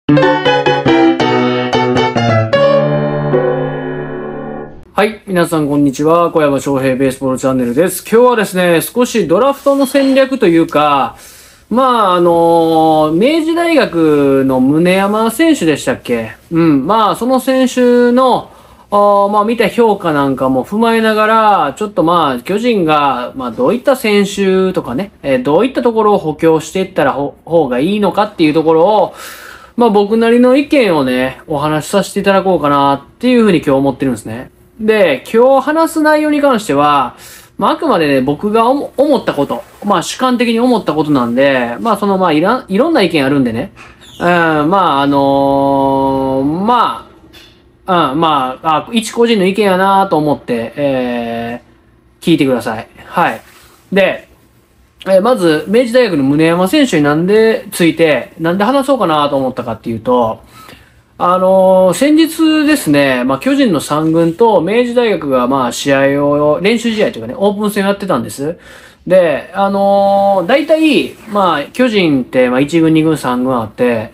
はい。皆さん、こんにちは。小山翔平ベースボールチャンネルです。今日はですね、少しドラフトの戦略というか、明治大学の宗山選手でしたっけ？その選手の、見た評価なんかも踏まえながら、ちょっと巨人が、どういった選手とかね、どういったところを補強していったら方がいいのかっていうところを、僕なりの意見をね、お話しさせていただこうかなっていうふうに今日思ってるんですね。で、今日話す内容に関しては、あくまでね、僕が思ったこと、主観的に思ったことなんで、いろんな意見あるんでね。一個人の意見やなと思って、聞いてください。はい。で、まず、明治大学の宗山選手になんで話そうかなと思ったかっていうと、先日ですね、巨人の3軍と明治大学が試合を、練習試合というかね、オープン戦をやってたんです。で、大体、巨人って、1軍、2軍、3軍あって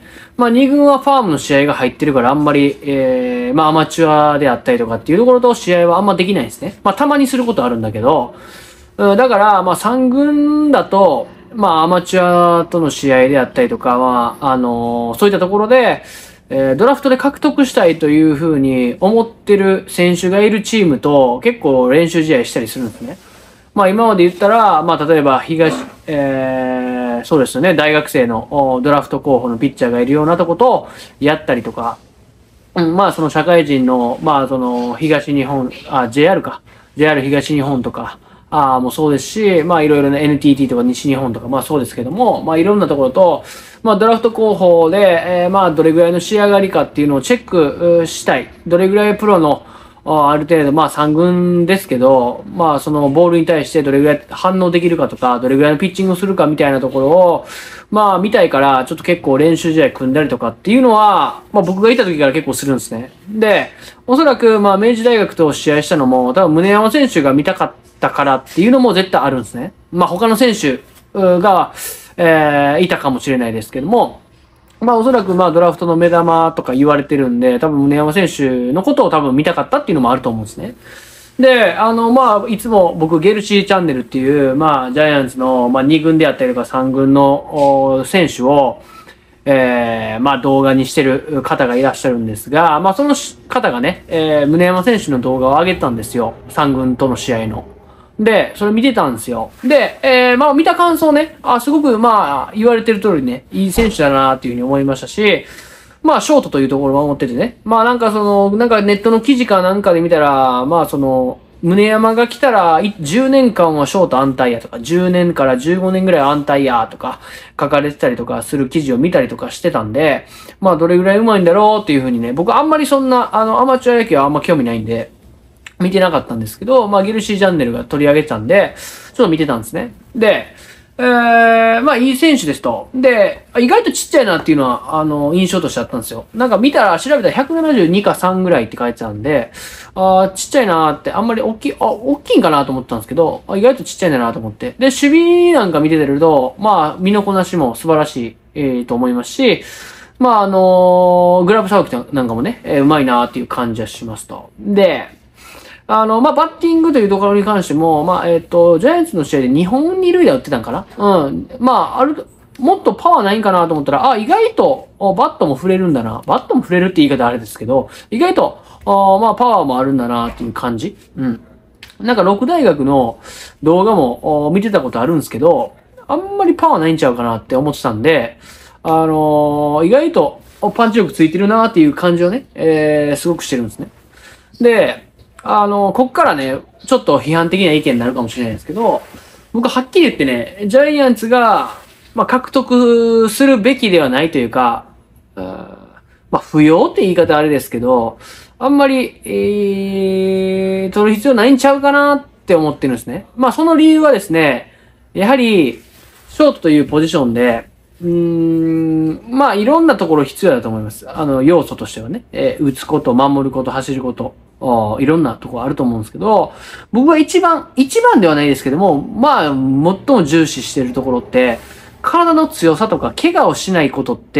、2軍はファームの試合が入ってるからあんまり、アマチュアであったりとかっていうところと試合はあんまできないんですね。たまにすることあるんだけど、だから、3軍だと、アマチュアとの試合であったりとか、そういったところで、ドラフトで獲得したいというふうに思ってる選手がいるチームと結構練習試合したりするんですね。今まで言ったら、例えばそうですね、大学生のドラフト候補のピッチャーがいるようなとことやったりとか、その社会人の、東日本、JR か。JR 東日本とか、もうそうですし、いろいろね、NTT とか西日本とか、そうですけども、いろんなところと、ドラフト候補で、どれぐらいの仕上がりかっていうのをチェックしたい。どれぐらいプロの、ある程度、3軍ですけど、そのボールに対してどれぐらい反応できるかとか、どれぐらいのピッチングをするかみたいなところを、見たいから、ちょっと結構練習試合組んだりとかっていうのは、僕がいた時から結構するんですね。で、おそらく、明治大学と試合したのも、多分宗山選手が見たかったからっていうのも絶対あるんですね。他の選手が、いたかもしれないですけども、おそらくドラフトの目玉とか言われてるんで、多分宗山選手のことを多分見たかったっていうのもあると思うんですね。で、いつも僕ゲルシーチャンネルっていう、ジャイアンツの、2軍であったりとか3軍の選手を、動画にしてる方がいらっしゃるんですが、その方がね、宗山選手の動画を上げたんですよ。3軍との試合の。で、それ見てたんですよ。で、見た感想ね、すごく言われてる通りね、いい選手だなっていうふうに思いましたし、ショートというところを守っててね、なんかネットの記事かなんかで見たら、宗山が来たら、10年間はショート安泰やとか、10年から15年ぐらい安泰やとか、書かれてたりとかする記事を見たりとかしてたんで、どれぐらい上手いんだろうっていうふうにね、僕あんまりそんな、アマチュア野球はあんま興味ないんで、見てなかったんですけど、ゲルシーチャンネルが取り上げてたんで、ちょっと見てたんですね。で、いい選手ですと。で、意外とちっちゃいなっていうのは、印象としてあったんですよ。なんか見たら、調べたら172か3ぐらいって書いてたんで、ちっちゃいなーって、あんまり大きいんかなと思ったんですけど、意外とちっちゃいんだなと思って。で、守備なんか見ててると、身のこなしも素晴らしい、と思いますし、グラブさばきなんかもね、うまいなーっていう感じはしますと。で、バッティングというところに関しても、ジャイアンツの試合で2本二塁打打ってたんかな。もっとパワーないんかなと思ったら、意外と、バットも振れるんだな。バットも振れるって言い方あれですけど、意外と、パワーもあるんだなっていう感じ。なんか、六大学の動画も見てたことあるんですけど、あんまりパワーないんちゃうかなって思ってたんで、意外とパンチ力ついてるなっていう感じをね、すごくしてるんですね。で、こっからね、ちょっと批判的な意見になるかもしれないですけど、僕はっきり言ってね、ジャイアンツが、獲得するべきではないというか、不要って言い方あれですけど、あんまり、取る必要ないんちゃうかなって思ってるんですね。その理由はですね、やはり、ショートというポジションで、いろんなところ必要だと思います。要素としてはね、打つこと、守ること、走ること。いろんなところあると思うんですけど、僕は一番ではないですけども、最も重視しているところって、体の強さとか怪我をしないことって、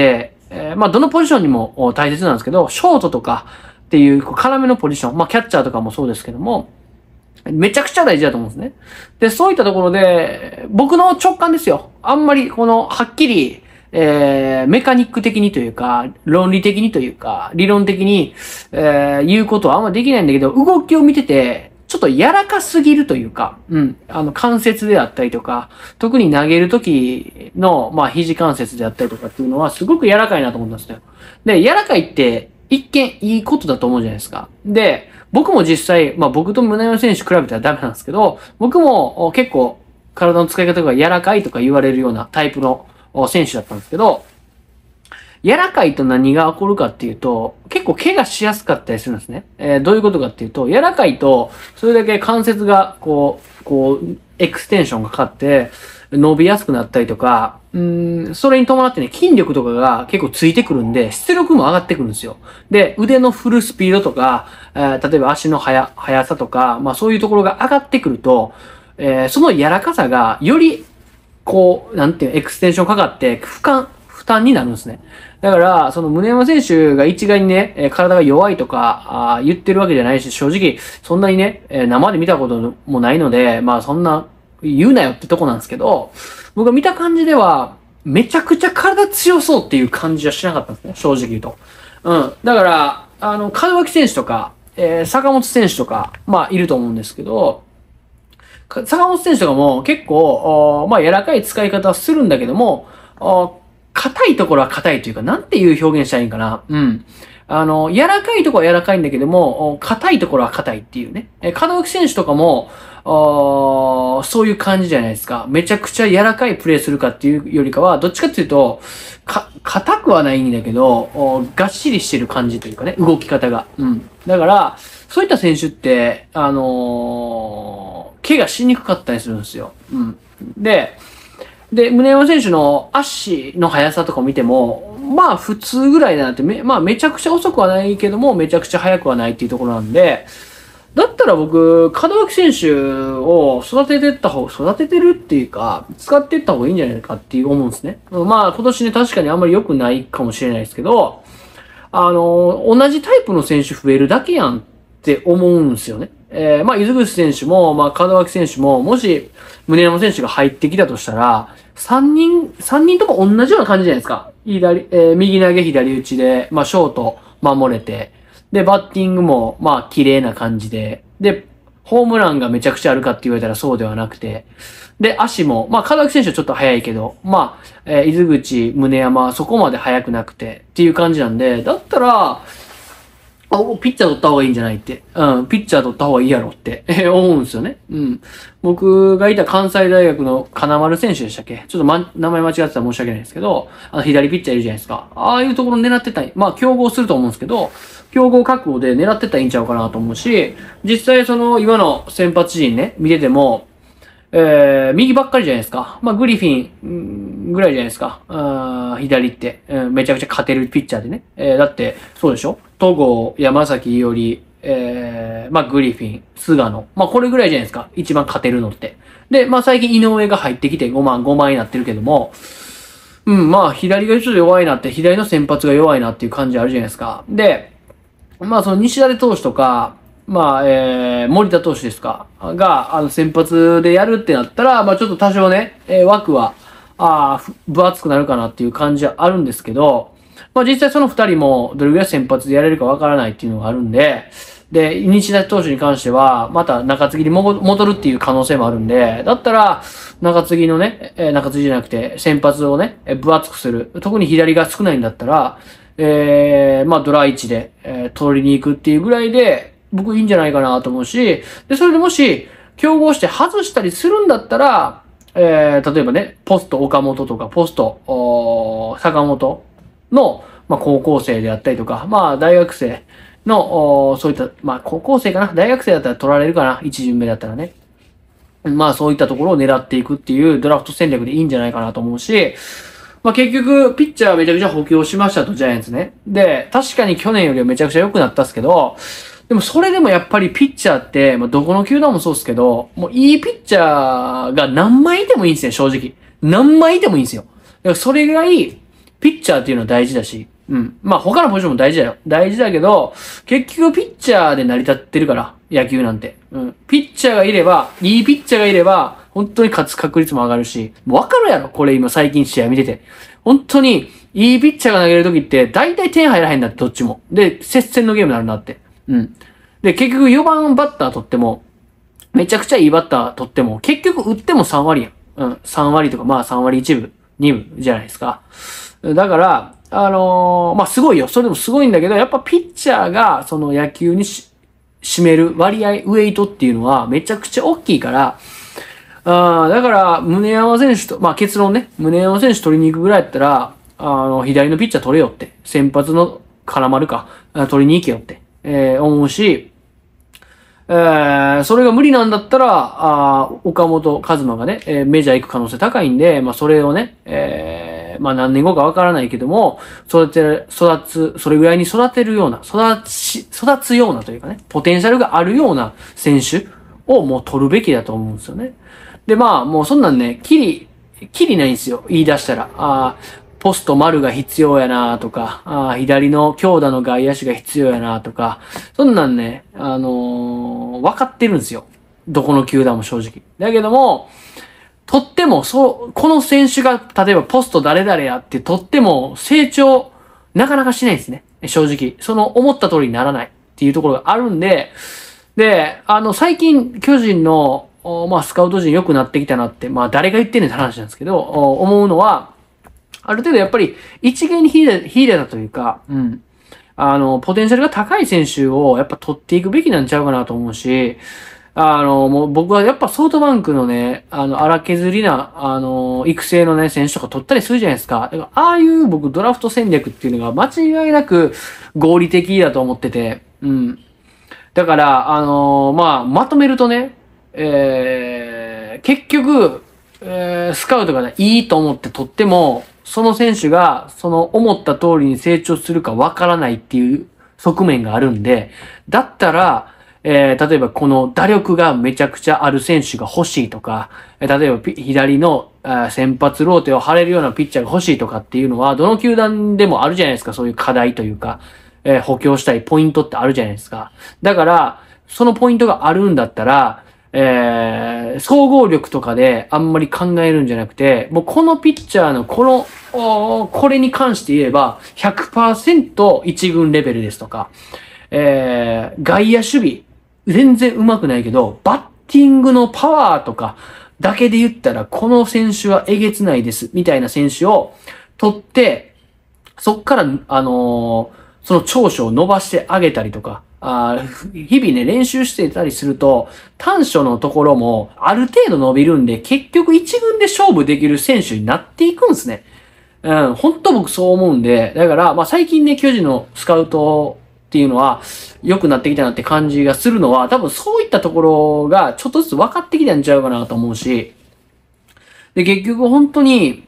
まあ、どのポジションにも大切なんですけど、ショートとかっていう、絡めのポジション、まあ、キャッチャーとかもそうですけども、めちゃくちゃ大事だと思うんですね。で、そういったところで、僕の直感ですよ。あんまり、はっきり、メカニック的にというか、論理的にというか、理論的に、言うことはあんまできないんだけど、動きを見てて、ちょっと柔らかすぎるというか、関節であったりとか、特に投げるときの、まあ、肘関節であったりとかっていうのは、すごく柔らかいなと思ったんですよ。で、柔らかいって、一見いいことだと思うじゃないですか。で、僕も実際、まあ僕と宗山選手比べたらダメなんですけど、僕も結構体の使い方が柔らかいとか言われるようなタイプの選手だったんですけど、柔らかいと何が起こるかっていうと、結構怪我しやすかったりするんですね。どういうことかっていうと、柔らかいと、それだけ関節がエクステンションがかかって、伸びやすくなったりとか、それに伴ってね、筋力とかが結構ついてくるんで、出力も上がってくるんですよ。で、腕の振るスピードとか、例えば足の速さとか、まあそういうところが上がってくると、その柔らかさが、より、エクステンションかかって、負担になるんですね。だから、その宗山選手が一概にね、体が弱いとか言ってるわけじゃないし、正直、そんなにね、生で見たこともないので、まあそんな、言うなよってとこなんですけど、僕が見た感じでは、めちゃくちゃ体強そうっていう感じはしなかったんですね、正直言うと。だから、門脇選手とか、坂本選手とか、まあ、いると思うんですけど、坂本選手とかも結構、まあ、柔らかい使い方はするんだけども、硬いところは硬いというか、なんていう表現したらいいんかな。柔らかいところは柔らかいんだけども、硬いところは硬いっていうね。門脇選手とかも、そういう感じじゃないですか。めちゃくちゃ柔らかいプレーするかっていうよりかは、どっちかっていうと、硬くはないんだけど、がっしりしてる感じというかね、動き方が。だから、そういった選手って、怪我しにくかったりするんですよ。で、宗山選手の足の速さとかを見ても、まあ普通ぐらいだなって、まあめちゃくちゃ遅くはないけども、めちゃくちゃ速くはないっていうところなんで、だったら僕、門脇選手を育ててるっていうか、使っていった方がいいんじゃないかっていう思うんですね。まあ今年ね、確かにあんまり良くないかもしれないですけど、同じタイプの選手増えるだけやんって思うんですよね。まあ、伊豆口選手も、まあ、門脇選手も、もし、宗山選手が入ってきたとしたら、三人とも同じような感じじゃないですか。右投げ左打ちで、まあ、ショート守れて、で、バッティングも、まあ、綺麗な感じで、で、ホームランがめちゃくちゃあるかって言われたらそうではなくて、で、足も、まあ、門脇選手はちょっと速いけど、まあ、伊豆口、宗山はそこまで速くなくて、っていう感じなんで、だったら、ピッチャー取った方がいいんじゃないって。ピッチャー取った方がいいやろって、思うんですよね。僕がいた関西大学の金丸選手でしたっけ？ちょっと名前間違ってたら申し訳ないですけど、左ピッチャーいるじゃないですか。ああいうところ狙ってたまあ、競合すると思うんですけど、競合覚悟で狙ってたらいいんちゃうかなと思うし、実際今の先発陣ね、見てても、右ばっかりじゃないですか。まあ、グリフィン、ぐらいじゃないですか。左って、めちゃくちゃ勝てるピッチャーでね。だって、そうでしょ？戸郷、山崎伊織、まあ、グリフィン、菅野。まあ、これぐらいじゃないですか。一番勝てるのって。で、まあ、最近井上が入ってきて5万になってるけども、まあ、左がちょっと弱いなって、左の先発が弱いなっていう感じあるじゃないですか。で、まあ、その西舘投手とか、まあ、森田投手ですかが、先発でやるってなったら、まあ、ちょっと多少ね、枠は、分厚くなるかなっていう感じはあるんですけど、まあ、実際その二人もどれぐらい先発でやれるかわからないっていうのがあるんで、で、西舘投手に関しては、また中継ぎに戻るっていう可能性もあるんで、だったら、中継ぎのね、中継ぎじゃなくて、先発をね、分厚くする。特に左が少ないんだったら、まあ、ドラ1で、取りに行くっていうぐらいで、僕いいんじゃないかなと思うし、で、それでもし、競合して外したりするんだったら、例えばね、ポスト岡本とか、ポスト、坂本の、まあ、高校生であったりとか、まあ、大学生の、そういった、まあ、高校生かな大学生だったら取られるかな一巡目だったらね。まあ、そういったところを狙っていくっていうドラフト戦略でいいんじゃないかなと思うし、まあ、結局、ピッチャーめちゃくちゃ補強しましたと、ジャイアンツね。で、確かに去年よりはめちゃくちゃ良くなったっすけど、でもそれでもやっぱりピッチャーって、まあ、どこの球団もそうですけど、もういいピッチャーが何枚いてもいいんですよ、正直。何枚いてもいいんですよ。だからそれぐらい、 ピッチャーっていうのは大事だし、うん。まあ他のポジションも大事だよ。大事だけど、結局ピッチャーで成り立ってるから、野球なんて。うん。ピッチャーがいれば、いいピッチャーがいれば、本当に勝つ確率も上がるし、もうわかるやろ、これ今最近試合見てて。本当に、いいピッチャーが投げるときって、大体点入らへんだって、どっちも。で、接戦のゲームになるなって。うん。で、結局4番バッター取っても、めちゃくちゃいいバッター取っても、結局打っても3割やん。うん。3割とか、まあ3割1分、2分じゃないですか。だから、まあすごいよ。それでもすごいんだけど、やっぱピッチャーが、その野球に占める割合、ウェイトっていうのはめちゃくちゃ大きいから、だから、宗山選手と、まあ結論ね、宗山選手取りに行くぐらいやったら、左のピッチャー取れよって、先発の絡まるか、取りに行けよって、思うし、それが無理なんだったら、岡本和真がね、メジャー行く可能性高いんで、まあそれをね、まあ何年後かわからないけども、それぐらいに育てるような、育つようなというかね、ポテンシャルがあるような選手をもう取るべきだと思うんですよね。で、まあもうそんなんね、きりないんですよ、言い出したら。ポスト丸が必要やなとか、左の強打の外野手が必要やなとか、そんなんね、分かってるんですよ。どこの球団も正直。だけども、取っても、この選手が、例えばポスト誰々やって取っても、成長、なかなかしないんですね。正直。その思った通りにならないっていうところがあるんで、で、最近、巨人の、まあ、スカウト陣良くなってきたなって、まあ、誰が言ってんねんって話なんですけど、思うのは、ある程度やっぱり一芸に秀でたというか、うん。ポテンシャルが高い選手をやっぱ取っていくべきなんちゃうかなと思うし、もう僕はやっぱソフトバンクのね、荒削りな、育成のね、選手とか取ったりするじゃないですか。だから、ああいう僕ドラフト戦略っていうのが間違いなく合理的だと思ってて、うん。だから、まあ、まとめるとね、結局、スカウトがね、いいと思って取っても、その選手が、その思った通りに成長するかわからないっていう側面があるんで、だったら、例えばこの打力がめちゃくちゃある選手が欲しいとか、例えば左の先発ローテを張れるようなピッチャーが欲しいとかっていうのは、どの球団でもあるじゃないですか、そういう課題というか、補強したいポイントってあるじゃないですか。だから、そのポイントがあるんだったら、総合力とかであんまり考えるんじゃなくて、もうこのピッチャーのこれに関して言えば100% 一軍レベルですとか、外野守備、全然上手くないけど、バッティングのパワーとかだけで言ったら、この選手はえげつないです、みたいな選手を取って、そっから、その長所を伸ばしてあげたりとか、日々ね、練習してたりすると、短所のところもある程度伸びるんで、結局一軍で勝負できる選手になっていくんですね。うん、本当僕そう思うんで、だから、まあ最近ね、巨人のスカウトっていうのは良くなってきたなって感じがするのは、多分そういったところがちょっとずつ分かってきたんちゃうかなと思うし、で、結局本当に、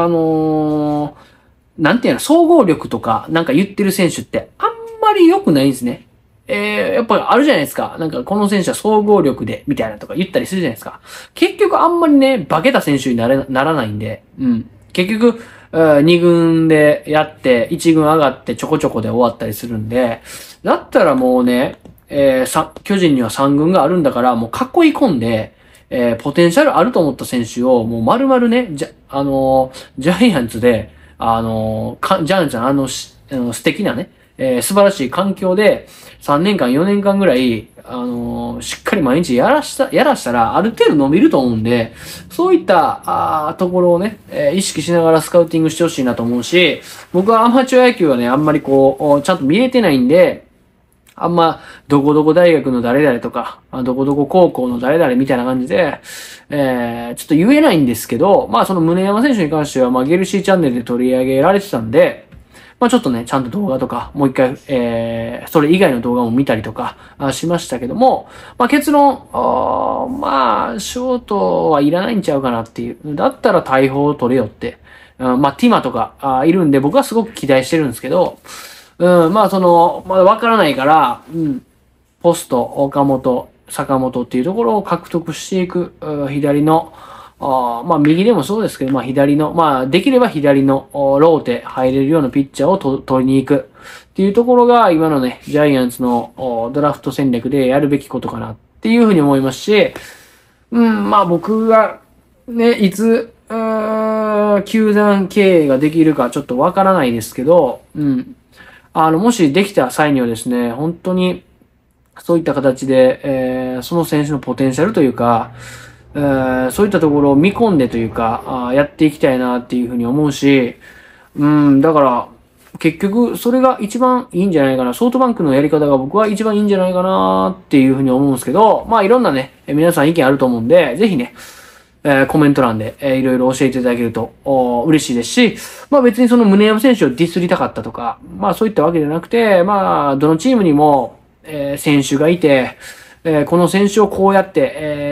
なんていうの、総合力とかなんか言ってる選手ってあんまり良くないんですね。やっぱりあるじゃないですか。なんかこの選手は総合力で、みたいなとか言ったりするじゃないですか。結局あんまりね、化けた選手にならないんで、うん。結局、2軍でやって、1軍上がってちょこちょこで終わったりするんで、だったらもうね、巨人には3軍があるんだから、もう囲い込んで、ポテンシャルあると思った選手を、もう丸々ね、ジャイアンツで、ジャイアンツの素敵なね、素晴らしい環境で3年間、4年間ぐらい、しっかり毎日やらしたら、ある程度伸びると思うんで、そういった、ところをね、意識しながらスカウティングしてほしいなと思うし、僕はアマチュア野球はね、あんまりこう、ちゃんと見れてないんで、あんま、どこどこ大学の誰々とか、どこどこ高校の誰々みたいな感じで、ちょっと言えないんですけど、まあその宗山選手に関しては、まあゲルシーチャンネルで取り上げられてたんで、まあちょっとね、ちゃんと動画とか、もう一回、それ以外の動画も見たりとか、しましたけども、まあ結論、まあ、ショートはいらないんちゃうかなっていう。だったら大砲を取れよって。まあティマとか、いるんで、僕はすごく期待してるんですけど、うん、まあまだわからないから、うん、ポスト、岡本、坂本っていうところを獲得していく、左の、 まあ右でもそうですけど、まあ左の、まあできれば左のローテ入れるようなピッチャーを取りに行くっていうところが今のね、ジャイアンツのドラフト戦略でやるべきことかなっていうふうに思いますし、まあ僕がね、いつ、球団経営ができるかちょっとわからないですけど、もしできた際にはですね、本当にそういった形で、その選手のポテンシャルというか、そういったところを見込んでというか、やっていきたいなっていうふうに思うし、だから、結局、それが一番いいんじゃないかな。ソフトバンクのやり方が僕は一番いいんじゃないかなっていうふうに思うんですけど、まあいろんなね、皆さん意見あると思うんで、ぜひね、コメント欄で、いろいろ教えていただけると嬉しいですし、まあ別にその宗山選手をディスりたかったとか、まあそういったわけじゃなくて、まあどのチームにも、選手がいて、この選手をこうやって、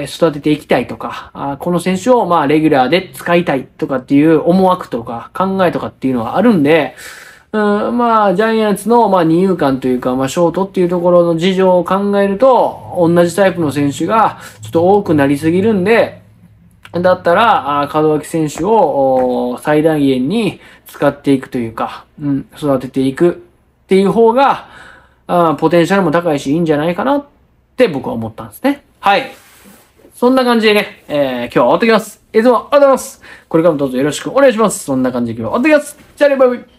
育てていきたいとか、この選手をまあレギュラーで使いたいとかっていう思惑とか考えとかっていうのはあるんで、まあ、ジャイアンツの、まあ、二遊間というか、まあ、ショートっていうところの事情を考えると、同じタイプの選手がちょっと多くなりすぎるんで、だったら、門脇選手を最大限に使っていくというか、育てていくっていう方が、ポテンシャルも高いし、いいんじゃないかなって僕は思ったんですね。はい。そんな感じでね、今日は終わってきます。いつもありがとうございます。これからもどうぞよろしくお願いします。そんな感じで今日は終わってきます。じゃあね、バイバイ。